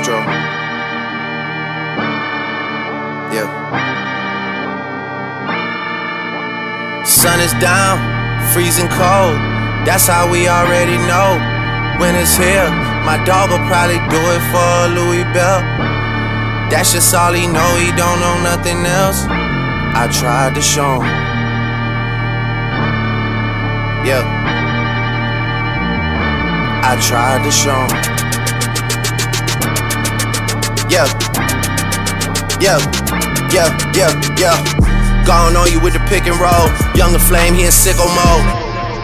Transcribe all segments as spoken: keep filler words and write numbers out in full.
Astro. Yeah. Sun is down, freezing cold. That's how we already know. Winter's here. My dog will probably do it for a Louis belt. That's just all he know. He don't know nothing else. I tried to show him. Yeah. I tried to show him. Yeah. Yeah. Yeah. Yeah. Yeah. Gone on you with the pick and roll. Younger Flame, he in sicko mode.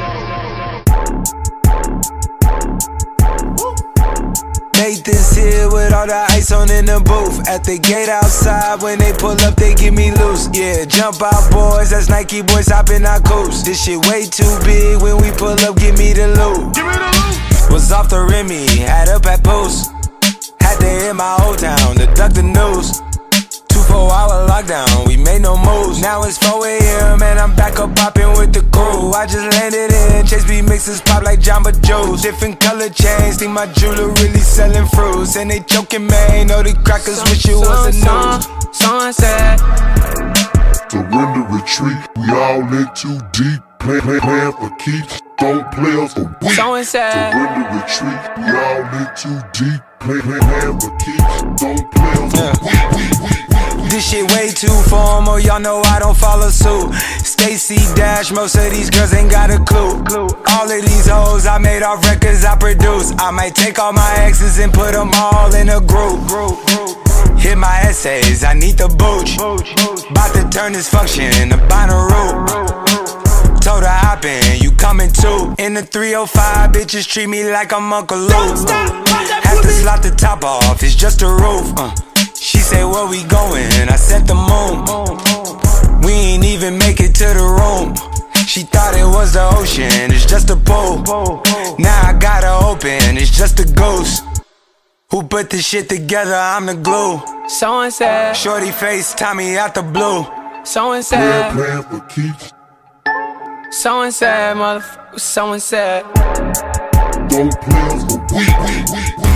Nathan's here with all the ice on in the booth. At the gate outside, when they pull up, they get me loose. Yeah, jump out boys, that's Nike boys hopping our coast. This shit way too big, when we pull up, give me the loot. Give me the loot. Was off the Remy, had up at post. Had to hit my old town to duck the news. Two four hour lockdown, we made no moves. Now it's four A M and I'm back up popping with the crew. I just landed in, Chase B mixes pop like Jamba Joe's. Different color chains, think my jeweler really selling fruits. And they joking, man, know the crackers wish it was a news. Sunset. Surrender, retreat, we all in too deep. Play, play, playing for keeps, don't play us for weak. Surrender, retreat, we all in too deep. Play, play, playing for keeps, don't play us for weak, weak, weak. This shit way too formal, y'all know I don't follow suit. Stacy Dash, most of these girls ain't got a clue. All of these hoes I made off records I produce. I might take all my exes and put them all in a group. Hit my essays, I need the booch. About to turn this function into Bonnaroo. Told her hop in, you coming too. In the three oh five, bitches treat me like I'm Uncle Luke. Have to slot the top off, it's just a roof. uh. She say, where we going? I said the moon. We ain't even make it to the room. She thought it was the ocean, it's just a pool. Now I gotta open, it's just a ghost. Who put this shit together? I'm the glue. Someone said, shorty face, Tommy out the blue. Someone said, playing for keeps. Someone said, motherfucker, someone said, don't play us for weak, weak, weak, weak.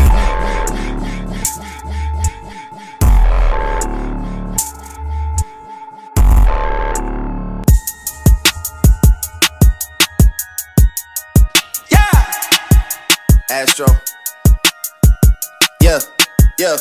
Astro. Yeah, yeah.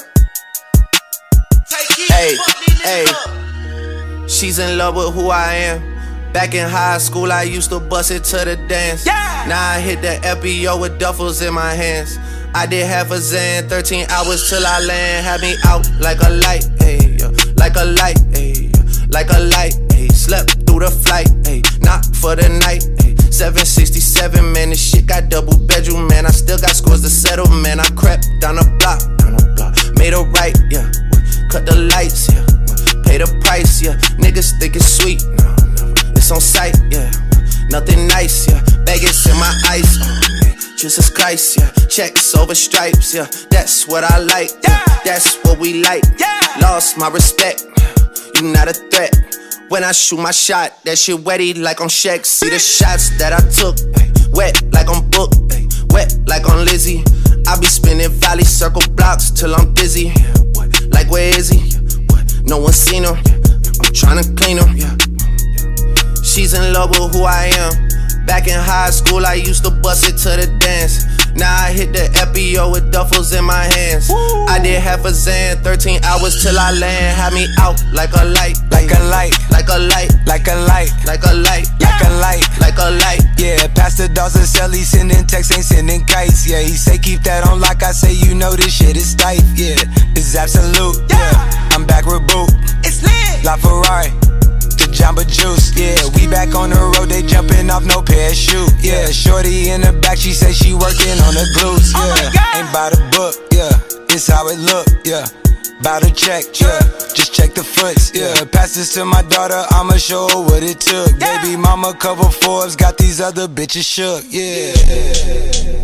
Hey, hey. She's in love with who I am. Back in high school, I used to bust it to the dance. Yeah. Now I hit the F B O with duffels in my hands. I did half a Zan, thirteen hours till I land. Had me out like a light, hey, yeah. Like a light, hey, yeah. Like a light, hey. Slept through the flight, hey. Not for the night, hey. seven sixty-seven, man, this shit got double bedroom, man. I still got scores to settle, man. I crept down the block, down the block. Made a right, yeah. Cut the lights, yeah. Pay the price, yeah. Niggas think it's sweet, no, no. It's on sight, yeah. Nothing nice, yeah. Vegas in my ice, oh, man. Jesus Christ, yeah. Checks over stripes, yeah. That's what I like, yeah. That's what we like, yeah. Lost my respect, you not a threat. When I shoot my shot, that shit wetty like on Shaq. See the shots that I took, ay, wet like on Book, ay, wet like on Lizzie. I be spinning valley circle blocks till I'm busy. Yeah, what? Like where is he? Yeah, what? No one seen him. Yeah, I'm tryna clean him. Yeah, yeah. She's in love with who I am. Back in high school, I used to bust it to the dance. Now I hit the F B O with duffels in my hands. Woo. I did half a Zan, thirteen hours till I land. Had me out like a light, like a light, like a light, like a light, like a light, like a light, like a light. Yeah, Pastor Dawson sell, he sending texts, ain't sending kites. Yeah, he say keep that on lock. I say you know this shit is tight. Yeah, it's absolute. Yeah, I'm back with Boot. It's lit. La Ferrari. Jamba Juice, yeah, we back on the road, they jumping off no parachute, yeah. Shorty in the back, she say she working on the glutes, yeah. Ain't by the book, yeah, it's how it look, yeah. Bout to check, yeah, just check the foots, yeah. Pass this to my daughter, I'ma show her what it took. Baby mama cover Forbes, got these other bitches shook, yeah.